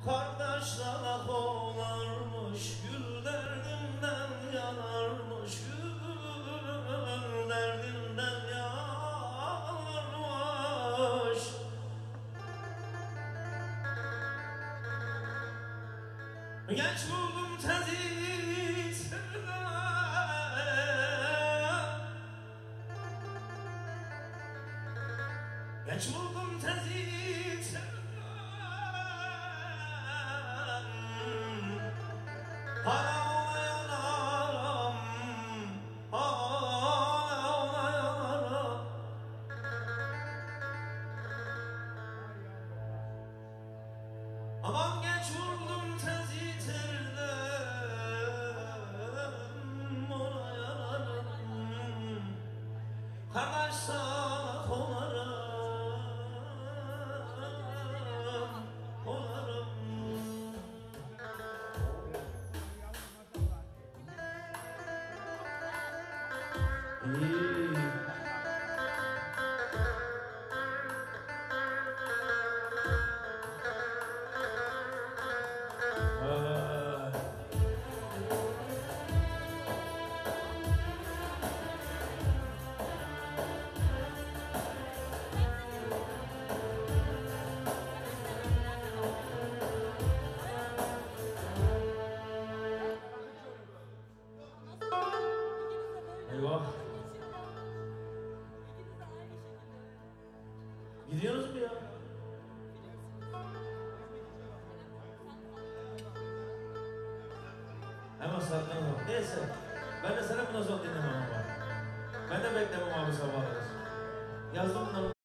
Kardeşler olarmış, gül derdinden yanarmış, gül derdinden yanarmış. Genç buldum tezit, genç buldum tezit, hala ona yanarım, hala ona yanarım. Aman genç buldum tezit erdem, ona yanarım. Kardeş sana konarım, konarım. Eyvah. Gidiyoruz mu ya? Hemen saklanalım. Neyse. Ben de sana bundan sonra dinlemem ama. Ben de beklemem abi sabah kadar. Yazdım bunları.